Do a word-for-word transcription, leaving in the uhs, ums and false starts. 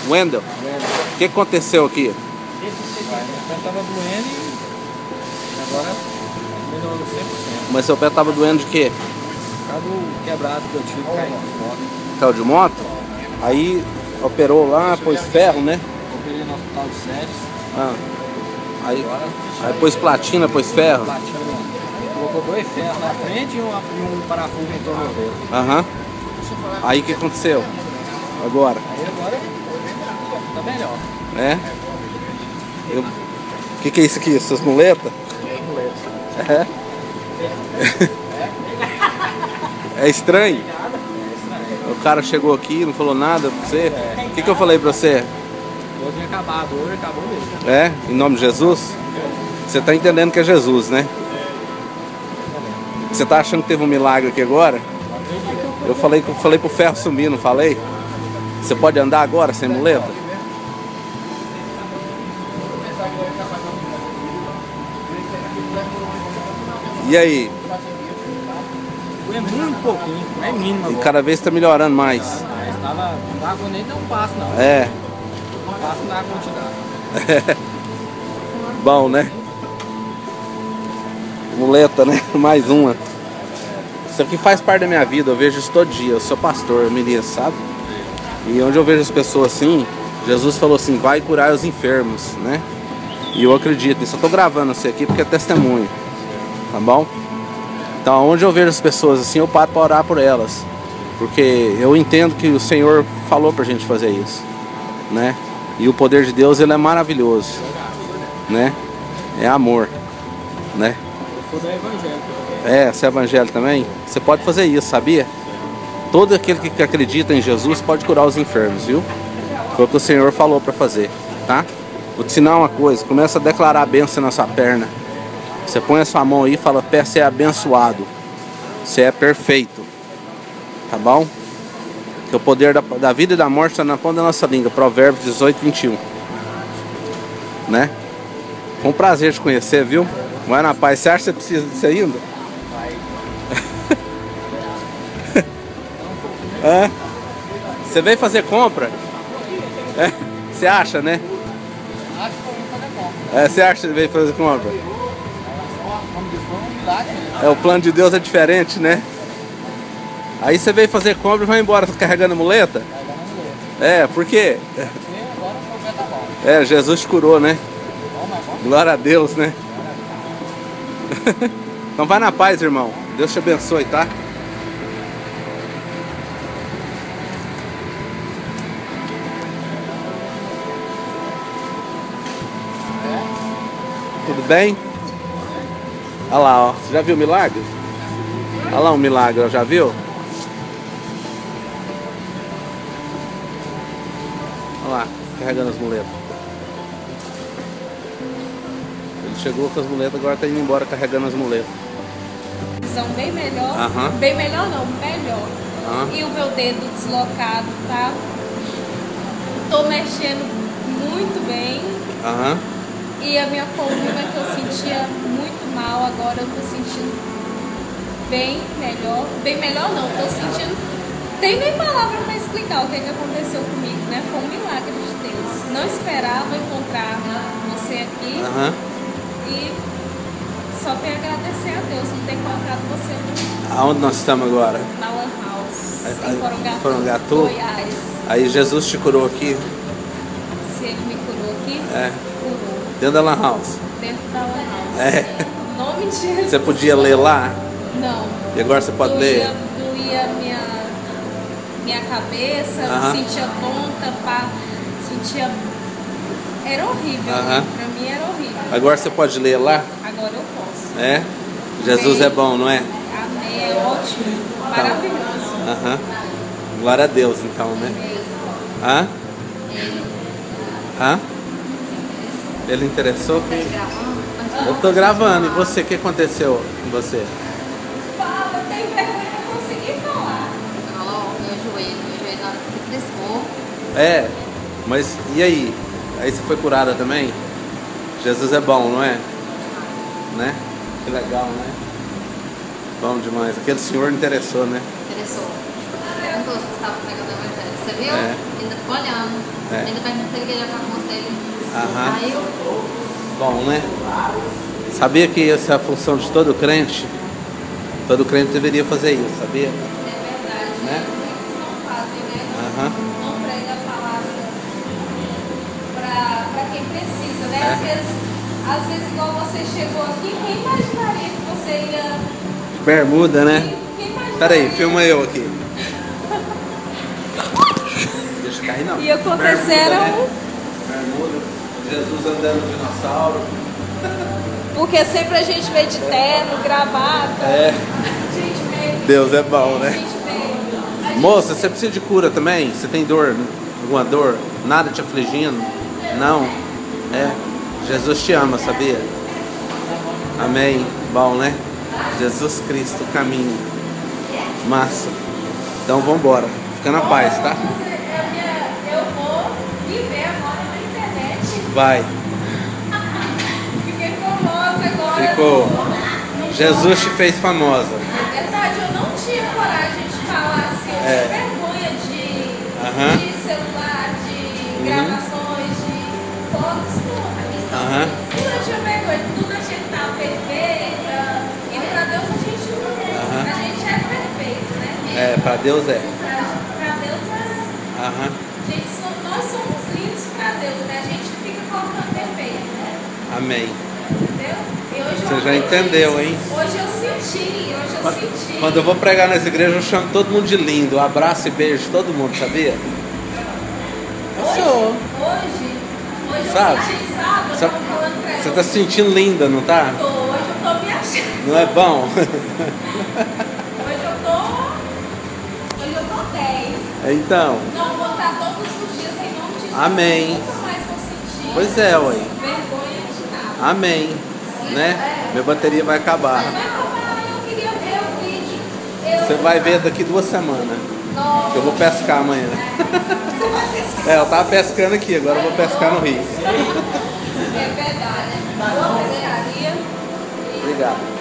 Wendel? Wendel. O que aconteceu aqui? Meu pé tava doendo e agora melhorou cem por cento. Mas seu pé tava doendo de quê? Por causa do quebrado que eu tive caindo de moto. Caiu de moto? Aí operou lá, pôs ferro, né? Operei no hospital de Séries. Ah. Aí, Agora, aí pôs platina, pôs ferro? platina. Colocou dois ferros na frente e um, e um parafuso em torno dele. Aham. Aí o que aconteceu? Agora? Aí agora tá melhor. É? Eu... O que, que é isso aqui? Essas muletas? É? É estranho? O cara chegou aqui, não falou nada pra você? O que, que eu falei pra você? Hoje é acabado, hoje acabou mesmo. É? Em nome de Jesus? Você tá entendendo que é Jesus, né? Você tá achando que teve um milagre aqui agora? Eu falei, eu falei pro ferro sumir, não falei? Você pode andar agora sem muleta? E aí? É muito pouquinho, é mínimo E agora. cada vez tá melhorando mais. Mas tava, não dava nem dar um passo não. É. Um passo não dá quantidade. Bom, né? Muleta, né? Mais uma. Isso aqui faz parte da minha vida, eu vejo isso todo dia. Eu sou pastor, menino, sabe? E onde eu vejo as pessoas assim, Jesus falou assim, vai curar os enfermos, né? E eu acredito nisso. Eu tô gravando isso aqui porque é testemunho, tá bom? Então, onde eu vejo as pessoas assim, eu paro para orar por elas. Porque eu entendo que o Senhor falou pra gente fazer isso, né? E o poder de Deus, ele é maravilhoso, né? É amor, né? Eu sou da evangélica. É, você é evangélico também? Você pode fazer isso, sabia? Todo aquele que acredita em Jesus pode curar os enfermos, viu? Foi o que o Senhor falou para fazer, tá? Vou te ensinar uma coisa, começa a declarar a bênção na sua perna. Você põe a sua mão aí e fala, pé, você é abençoado. Você é perfeito. Tá bom? Que o poder da, da vida e da morte está na ponta da nossa língua. Provérbios dezoito, vinte e um. Né? Foi um prazer te conhecer, viu? Vai na paz. Você acha que você precisa disso ainda? É? Você veio fazer compra? É? Você acha, né? Acho que eu vou fazer compra. É, você acha que veio fazer compra? Como diz, foi um milagre. É, o plano de Deus é diferente, né? Aí você veio fazer compra e vai embora carregando a muleta? É, por quê? E agora o meu pé tá bom. É, Jesus te curou, né? Bom, mas bom. Glória a Deus, né? Então vai na paz, irmão. Deus te abençoe, tá? Tudo bem? Olha lá, ó. Você já viu o milagre? Olha lá um milagre, ó. Já viu? Olha lá, carregando as muletas. Ele chegou com as muletas, agora tá indo embora carregando as muletas. Visão bem melhor. Aham. Bem melhor não, melhor. Aham. E o meu dedo deslocado, tá? Tô mexendo muito bem. Aham. E a minha coluna que eu sentia muito mal, agora eu tô sentindo bem melhor. Bem melhor não, tô sentindo... Tem nem palavra pra explicar o que, que aconteceu comigo, né? Foi um milagre de Deus. Não esperava encontrar você aqui. Aham. E só tenho a agradecer a Deus por ter encontrado você no, Aonde nós estamos agora? na Lan House, Aí- em Porongatu, Porongatu? Goiás. Aí Jesus te curou aqui? Se ele me curou aqui, É. curou. Dentro da Lan House? Dentro da Lan House. É. Em nome de Jesus. Você podia ler lá? Não. E agora você pode doía, ler? Doía minha, minha cabeça, Aham. sentia tonta, pá, sentia... Era horrível, Aham. pra mim era horrível. Agora você pode ler lá? Agora eu posso. É? Jesus Amém. é bom, não é? Amém, é ótimo, maravilhoso. Aham. Glória a Deus, então, né? Hã? Hã? Ele interessou? Eu tô gravando. E você, o que aconteceu com você? Fala, eu tenho vergonha de conseguir falar. Ó, meu joelho, meu joelho na hora que se crescou. É, mas e aí? Aí você foi curada também? Jesus é bom, não é? Né? Que legal, né? Bom demais. Aquele senhor interessou, né? Interessou. Perguntou se estava pregando o evangelho. Você viu? É. ainda ficou olhando. É. Ainda perguntou se ele queria ficar com você. Aham. Aí eu. Bom, né? Sabia que essa é a função de todo crente? Todo crente deveria fazer isso, sabia? É verdade. Né? Eles não fazem, né? Aham. Não prega a palavra pra, pra quem precisa, né? É. Às vezes, às vezes, igual você chegou aqui, quem imaginaria que você ia. Bermuda, né? Quem, quem imaginaria Peraí, filma eu aqui. Deixa eu cair não. E aconteceram. Bermuda, né? Bermuda, Jesus andando no dinossauro. Porque sempre a gente vê de terno, gravata. É. A gente vê. Deus é bom, A né? gente vê. a gente Moça, você precisa de cura também? Você tem dor? Alguma dor? Nada te afligindo? Não? É. Jesus te ama, sabia? Amém. Bom, né? Jesus Cristo, caminho. Massa. Então vambora. Fica na paz, tá? Eu vou viver agora na internet. Vai. Fiquei famosa agora. Ficou. No- no Jesus te fez famosa. É verdade, eu não tinha coragem de falar assim. Eu É. tinha vergonha de, Aham. de celular, de Uhum. gravações, de fotos, tudo. Aham. Tudo eu tinha vergonha, tudo a gente tá perfeita. E pra Deus a gente não é. Aham. A gente é perfeito, né? É, pra Deus é. Pra, pra Deus é. Aham. Gente, so- nós somos lindos pra Deus, né? A gente fica colocando defeito, né? Amém. Entendeu? E hoje eu Você já aprendi entendeu, isso. hein? Hoje eu senti, hoje eu senti. Quando eu vou pregar nas igrejas, eu chamo todo mundo de lindo. Abraço e beijo todo mundo, sabia? Eu Hoje, sou. hoje, hoje Sabe? eu senti, sabe? Eu Sabe- tava falando pra Você ela. tá se sentindo linda, não tá? Tô, hoje eu tô me achando. Não é bom? Hoje eu tô. Hoje eu tô dez. Então, Não vou estar todos os dias em nome de Jesus. Amém. Nunca mais vou sentir. Pois é, ué. Vergonha de nada. Amém. Né? Minha bateria vai acabar. Mas vai acabar, eu queria ver o vídeo. Eu... Você vai ver daqui duas semanas. Nossa. Eu vou pescar amanhã. Você vai pescar. É, eu tava pescando aqui, agora eu vou pescar no rio. É verdade. Boa pescaria. E Obrigado.